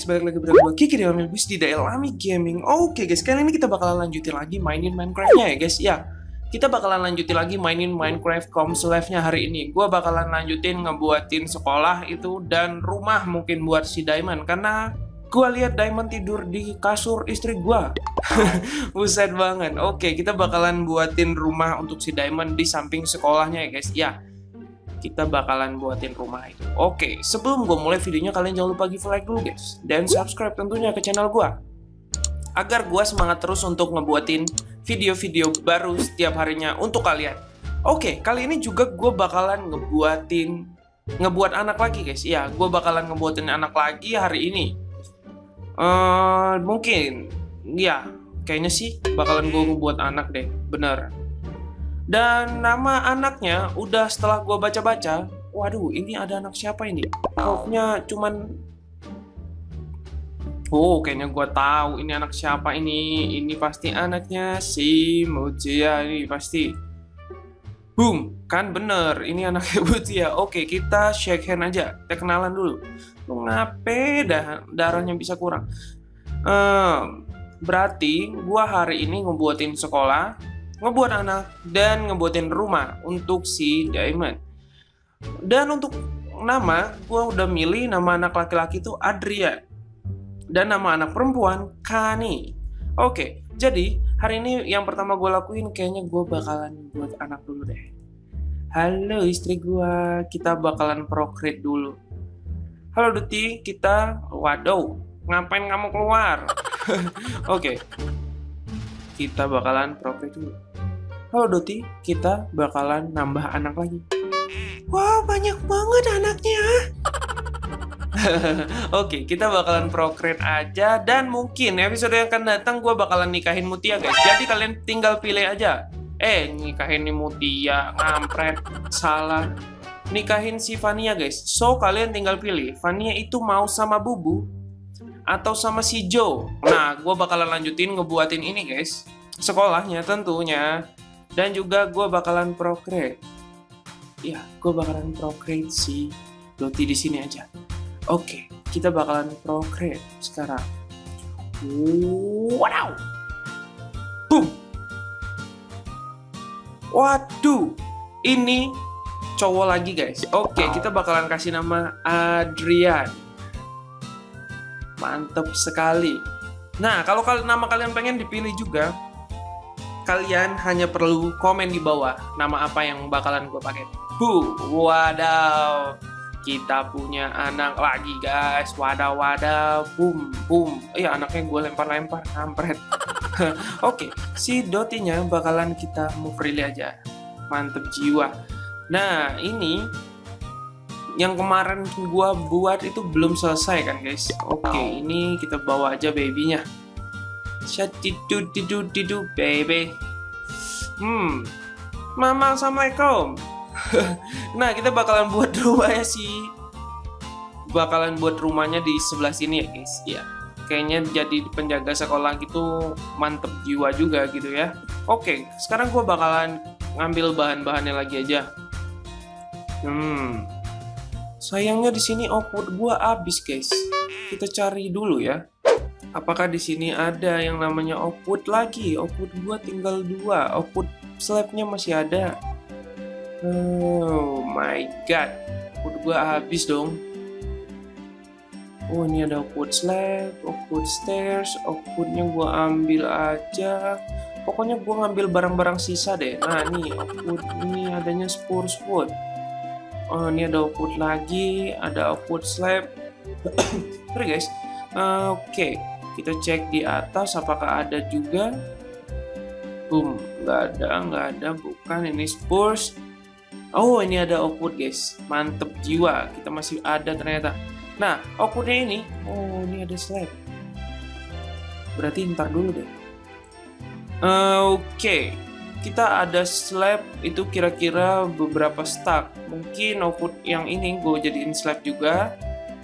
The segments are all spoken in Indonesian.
guys, balik lagi bersama gue Kiki Dewa Milbus di Dailami Gaming. Oke guys, kali ini kita bakalan lanjutin lagi mainin Minecraftnya ya guys. Ya, kita bakalan lanjutin lagi mainin Minecraft Coms Live-nya hari ini. Gue bakalan lanjutin ngebuatin sekolah itu dan rumah mungkin buat si Diamond. Karena gue lihat Diamond tidur di kasur istri gue. Buset banget. Oke, kita bakalan buatin rumah untuk si Diamond di samping sekolahnya ya guys. Ya, kita bakalan buatin rumah itu. Oke, sebelum gue mulai videonya, kalian jangan lupa give like dulu guys, dan subscribe tentunya ke channel gue, agar gue semangat terus untuk ngebuatin video-video baru setiap harinya untuk kalian. Oke, kali ini juga gue bakalan ngebuat anak lagi guys. Ya, gue bakalan ngebuatin anak lagi hari ini. Mungkin, ya, kayaknya sih bakalan gue ngebuat anak deh, bener. Dan nama anaknya udah setelah gue baca-baca, waduh ini ada anak siapa ini? Pokoknya cuman, oh kayaknya gue tahu ini anak siapa ini. Ini pasti anaknya si Mujia ini pasti. Boom, kan bener ini anaknya Mujia. Oke, kita shake hand aja, kita kenalan dulu. Lu ngapain darahnya bisa kurang? Berarti gue hari ini ngebuatin sekolah, ngebuat anak, dan ngebuatin rumah untuk si Diamond. Dan untuk nama, gue udah milih nama anak laki-laki itu Adrian, dan nama anak perempuan Kani. Oke, jadi hari ini yang pertama gue lakuin kayaknya gue bakalan buat anak dulu deh. Halo istri gue, kita bakalan procreate dulu. Halo Duti, kita, waduh, ngapain kamu keluar? Oke, kita bakalan procreate dulu. Halo Doti, kita bakalan nambah anak lagi. Wow, banyak banget anaknya. Oke, kita bakalan procreate aja. Dan mungkin episode yang akan datang gue bakalan nikahin Mutia guys. Jadi kalian tinggal pilih aja. Nikahin nih Mutia, ngampret, salah. Nikahin si Vania guys. So kalian tinggal pilih, Vania itu mau sama Bubu atau sama si Joe. Nah, gue bakalan lanjutin ngebuatin ini guys, sekolahnya tentunya. Dan juga gue bakalan procreate. Ya, gue bakalan procreate si Doti di sini aja. Oke, kita bakalan procreate sekarang. Wow. Boom. Waduh, ini cowok lagi guys. Oke, kita bakalan kasih nama Adrian. Mantep sekali. Nah, kalau nama kalian pengen dipilih juga, kalian hanya perlu komen di bawah nama apa yang bakalan gue pakai. Wadaw, kita punya anak lagi guys. Wadaw, boom, boom. Anaknya gue lempar-lempar, kampret. Oke, si Dotinya bakalan kita move really aja. Mantep jiwa. Nah, ini yang kemarin gue buat itu belum selesai kan guys. Oke, ini kita bawa aja babynya. Shadidu baby. Mama, assalamualaikum. Nah, kita bakalan buat rumahnya sih. Bakalan buat rumahnya di sebelah sini ya guys. Ya, kayaknya jadi penjaga sekolah gitu mantep jiwa juga gitu ya. Oke, sekarang gue bakalan ngambil bahan-bahannya lagi aja. Sayangnya di sini output gue habis guys. Kita cari dulu ya. Apakah di sini ada yang namanya output lagi? Output gua tinggal 2. Output slabnya masih ada. Oh my god. Output gua habis dong. Oh, ini ada output slab, output stairs. Outputnya gua ambil aja. Pokoknya gua ngambil barang-barang sisa deh. Nah, nih output ini adanya spruce wood. Oh, ini ada output lagi, ada output slab. Sorry guys. Oke. Kita cek di atas apakah ada juga. Boom, nggak ada, bukan ini spurs. Oh, ini ada output guys, mantep jiwa, kita masih ada ternyata. Nah, outputnya ini, oh ini ada slab. Berarti ntar dulu deh. Oke, kita ada slab itu kira-kira beberapa stack. Mungkin output yang ini gue jadiin slab juga.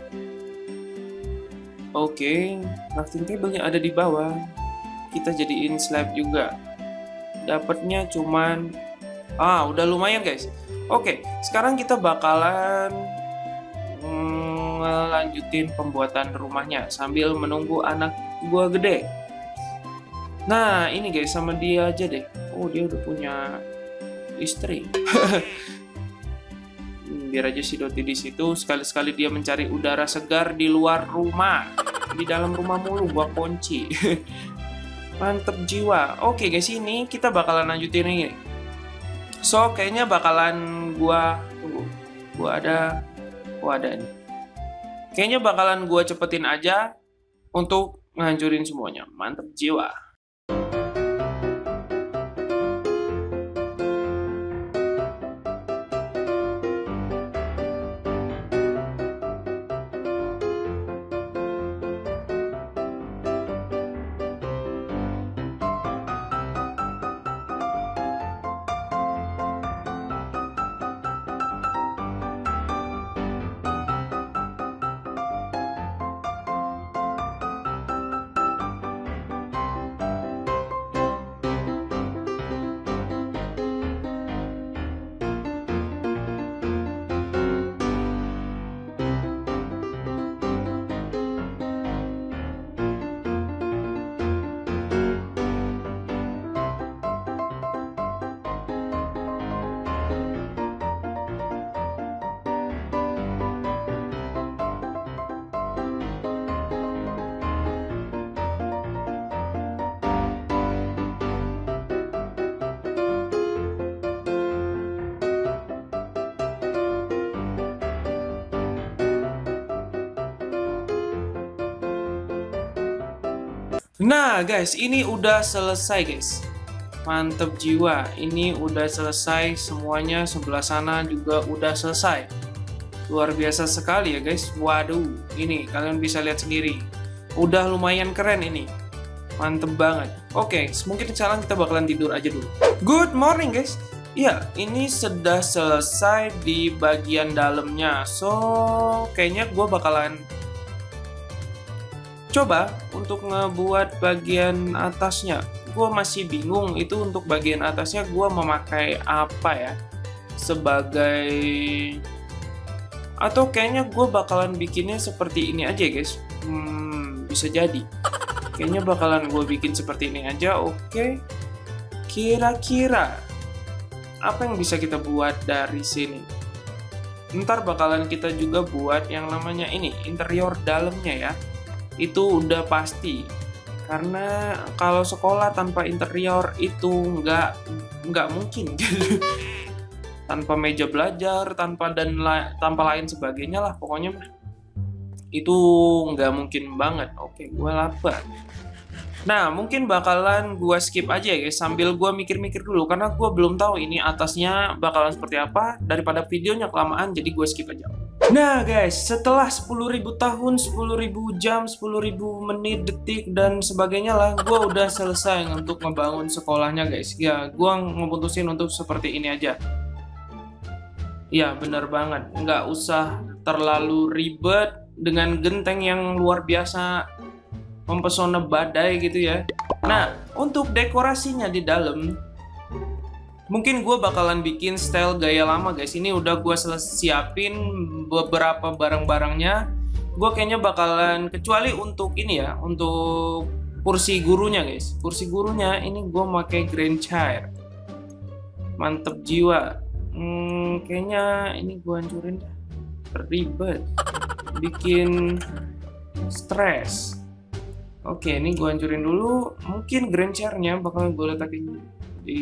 Oke, crafting table-nya ada di bawah. Kita jadiin slab juga. Dapatnya cuman udah lumayan guys. Oke, sekarang kita bakalan ngelanjutin pembuatan rumahnya sambil menunggu anak gua gede. Nah, ini guys, sama dia aja deh. Oh, dia udah punya istri. Biar aja si Doti di situ, sekali-sekali dia mencari udara segar di luar rumah. Di dalam rumah mulu gua kunci. Mantep jiwa. Oke guys, ini kita bakalan lanjutin ini. So, kayaknya bakalan gua tunggu. Gua ada ini. Kayaknya bakalan gua cepetin aja untuk ngancurin semuanya. Mantep jiwa. Nah guys, ini udah selesai guys. Mantep jiwa, ini udah selesai semuanya. Sebelah sana juga udah selesai. Luar biasa sekali ya guys. Waduh, ini kalian bisa lihat sendiri. Udah lumayan keren ini. Mantep banget. Oke, mungkin sekarang kita bakalan tidur aja dulu. Good morning guys. Iya, ini sudah selesai di bagian dalamnya. So, kayaknya gue bakalan coba untuk ngebuat bagian atasnya. Gue masih bingung itu untuk bagian atasnya gue memakai apa ya sebagai, atau kayaknya gue bakalan bikinnya seperti ini aja guys. Bisa jadi kayaknya bakalan gue bikin seperti ini aja. Oke, kira-kira apa yang bisa kita buat dari sini? Ntar bakalan kita juga buat yang namanya ini interior dalamnya ya. Itu udah pasti, karena kalau sekolah tanpa interior itu nggak mungkin. Tanpa meja belajar, tanpa lain sebagainya lah pokoknya itu nggak mungkin banget. Oke, gue lapar. Nah, mungkin bakalan gue skip aja ya guys, sambil gue mikir-mikir dulu, karena gue belum tahu ini atasnya bakalan seperti apa. Daripada videonya kelamaan, jadi gue skip aja. Nah guys, setelah 10.000 tahun, 10.000 jam, 10.000 menit, detik, dan sebagainya lah, gue udah selesai untuk ngebangun sekolahnya guys. Ya, gue ngeputusin untuk seperti ini aja. Ya, bener banget. Nggak usah terlalu ribet dengan genteng yang luar biasa mempesona badai gitu ya. Nah, untuk dekorasinya di dalam, mungkin gue bakalan bikin style gaya lama guys. Ini udah gue siapin beberapa barang-barangnya. Gue kayaknya bakalan, kecuali untuk ini ya, untuk kursi gurunya guys. Kursi gurunya ini gue pakai grand chair. Mantep jiwa. Kayaknya ini gue hancurin. Ribet. Bikin stres. Oke, ini gue hancurin dulu. Mungkin grand chair-nya bakalan gue letakin di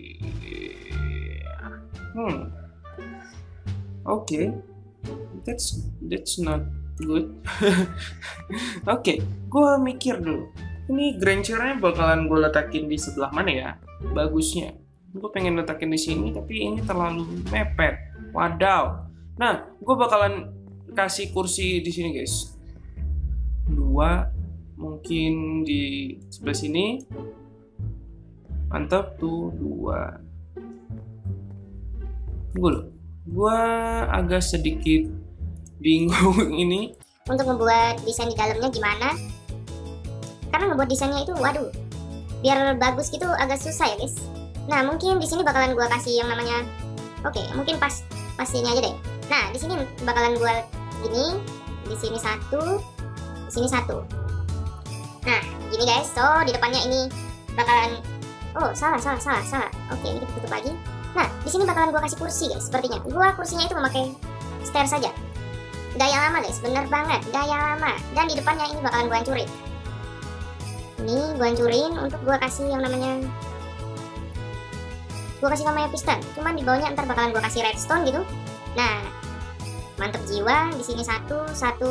Oke. That's not good. Oke, gue mikir dulu. Ini grand chair-nya bakalan gue letakin di sebelah mana ya? Bagusnya. Gue pengen letakin di sini, tapi ini terlalu mepet. Wadaw. Nah, gue bakalan kasih kursi di sini guys. 2. Mungkin di sebelah sini. Mantap tuh, 2. Gue agak sedikit bingung ini untuk membuat desain di dalamnya gimana, karena membuat desainnya itu waduh, biar bagus gitu agak susah ya guys. Nah, mungkin di sini bakalan gue kasih yang namanya, oke, mungkin pas ini aja deh. Nah, di sini bakalan gue gini, di sini satu, di sini satu. Nah, gini guys. So, di depannya ini bakalan, oh salah. Oke, ini kita tutup lagi. Nah, di sini bakalan gua kasih kursi guys. Sepertinya, kursinya itu memakai stair saja. Gaya lama guys, bener banget, gaya lama. Dan di depannya ini bakalan gua hancurin. Ini gua hancurin untuk gua kasih yang namanya, piston. Cuman di bawahnya ntar bakalan gua kasih redstone gitu. Nah, mantep jiwa. Di sini satu.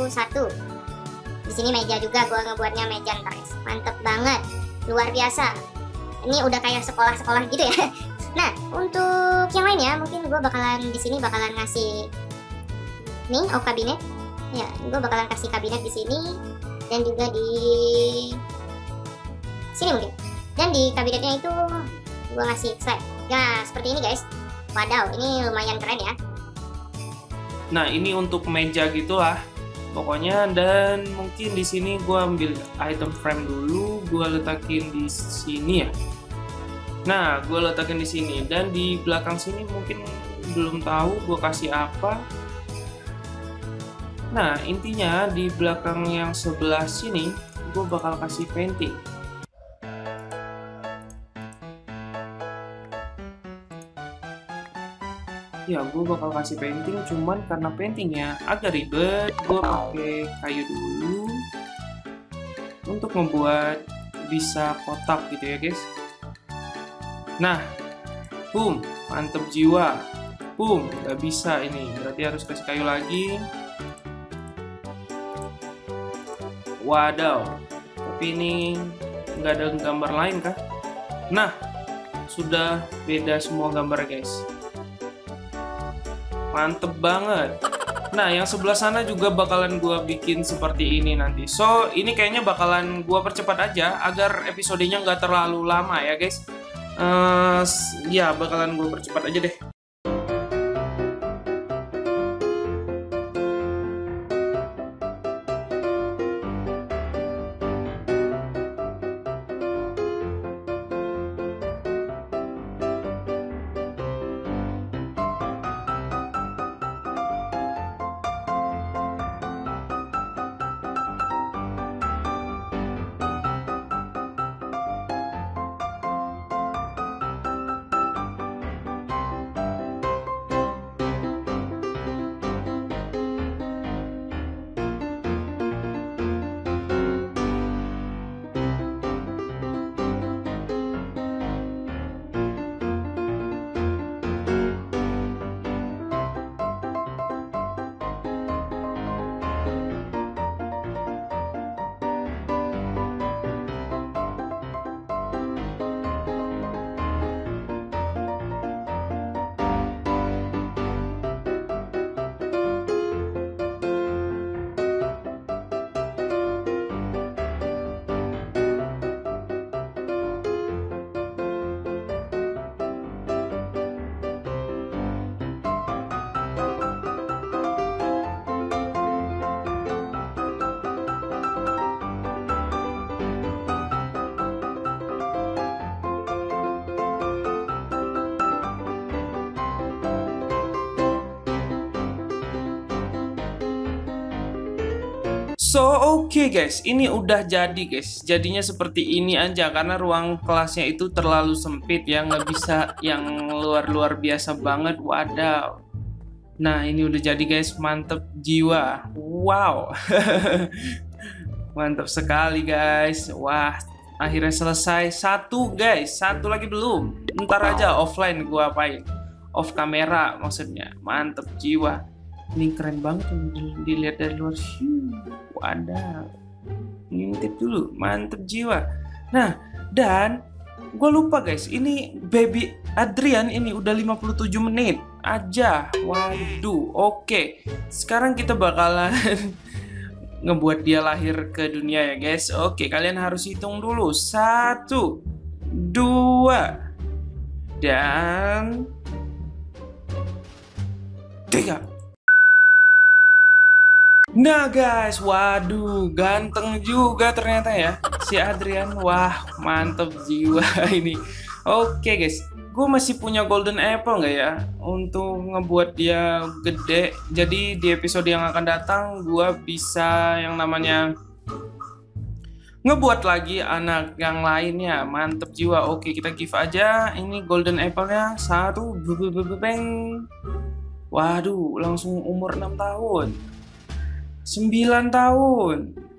Di sini meja juga, gua ngebuatnya meja ntar guys. Mantep banget, luar biasa. Ini udah kayak sekolah-sekolah gitu ya. Nah, untuk yang lainnya mungkin gua bakalan di sini bakalan ngasih nih kabinet. Ya, gua bakalan kasih kabinet di sini dan juga di sini mungkin. Dan di kabinetnya itu gua ngasih slab. Nah, seperti ini guys. Wadaw, ini lumayan keren ya. Nah, ini untuk meja gitulah pokoknya. Dan mungkin di sini gua ambil item frame dulu, gua letakin di sini ya. Nah, gua letakin di sini, dan di belakang sini mungkin belum tahu gua kasih apa. Nah, intinya di belakang yang sebelah sini gua bakal kasih painting. Ya, gue bakal kasih painting, cuman karena paintingnya agak ribet, gue pakai kayu dulu untuk membuat bisa kotak gitu ya guys. Nah, boom, mantep jiwa. Boom, nggak bisa ini, berarti harus kasih kayu lagi. Wadaw, tapi ini nggak ada gambar lain kah? Nah, sudah beda semua gambar guys. Mantep banget. Nah, yang sebelah sana juga bakalan gua bikin seperti ini nanti. So, ini kayaknya bakalan gua percepat aja agar episodenya nggak terlalu lama ya guys. Ya, bakalan gua percepat aja deh. So, oke guys, ini udah jadi guys. Jadinya seperti ini aja karena ruang kelasnya itu terlalu sempit ya, nggak bisa yang luar biasa banget. Wadaw. Nah, ini udah jadi guys, mantep jiwa. Wow. Mantap sekali guys. Wah, akhirnya selesai. Satu guys, satu lagi belum. Ntar aja offline gua apain. Off kamera maksudnya. Mantep jiwa. Ini keren banget dilihat dari luar. Wadaw. Ngintip dulu, mantep jiwa. Nah, dan gue lupa guys, ini baby Adrian ini udah 57 menit aja. Waduh, oke. Sekarang kita bakalan ngebuat dia lahir ke dunia ya guys. Oke, kalian harus hitung dulu. 1, 2, dan 3. Nah guys, waduh, ganteng juga ternyata ya si Adrian. Wah, mantep jiwa ini. Oke guys, gue masih punya golden apple nggak ya untuk ngebuat dia gede. Jadi di episode yang akan datang gue bisa yang namanya ngebuat lagi anak yang lainnya. Mantep jiwa. Oke, kita give aja. Ini golden apple-nya satu. Beng. Waduh, langsung umur 6 tahun. 9 tahun.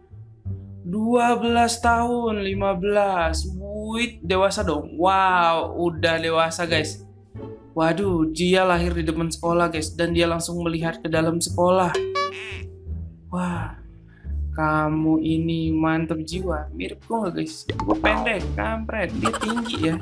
12 tahun, 15. Wih, dewasa dong. Wow, udah dewasa guys. Waduh, dia lahir di depan sekolah guys. Dan dia langsung melihat ke dalam sekolah. Wah, kamu ini mantep jiwa. Mirip gue gak guys? Gue pendek, kampret. Dia tinggi ya.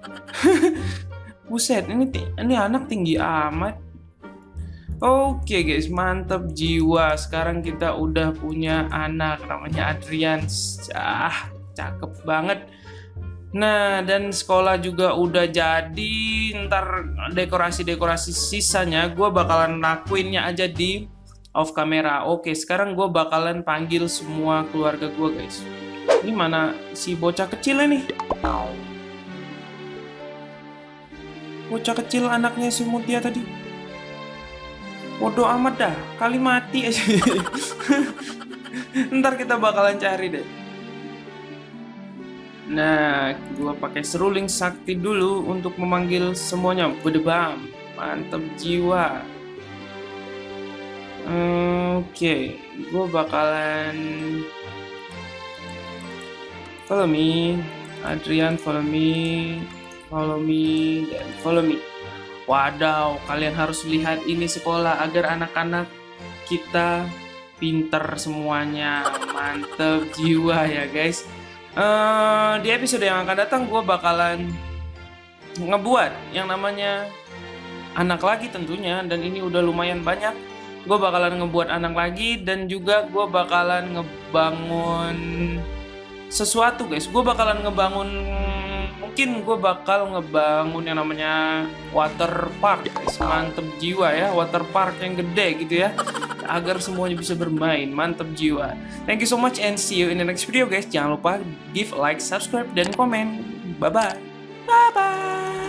Buset, ini anak tinggi amat. Oke guys, mantep jiwa. Sekarang kita udah punya anak namanya Adrian. Cakep banget. Nah, dan sekolah juga udah jadi. Ntar dekorasi-dekorasi sisanya gue bakalan lakuinnya aja di off kamera. Oke, sekarang gue bakalan panggil semua keluarga gue guys. Ini mana si bocah kecil nih? Bocah kecil anaknya si Mutia tadi. Bodoh amat dah, kali mati aja. Ntar kita bakalan cari deh. Nah, gua pakai seruling sakti dulu untuk memanggil semuanya. Bedebam, mantep jiwa. Oke, gua bakalan follow me, Adrian follow me, dan follow me. Wadaw, kalian harus lihat ini sekolah agar anak-anak kita pinter semuanya. Mantep jiwa ya guys. Di episode yang akan datang gue bakalan ngebuat yang namanya anak lagi tentunya. Dan ini udah lumayan banyak. Gue bakalan ngebuat anak lagi. Dan juga gue bakalan ngebangun sesuatu guys. Gue bakalan ngebangun, mungkin gue bakal ngebangun yang namanya water park guys. Mantep jiwa ya, water park yang gede gitu ya, agar semuanya bisa bermain. Mantep jiwa. Thank you so much and see you in the next video guys. Jangan lupa give like, subscribe, dan komen. Bye bye. Bye bye.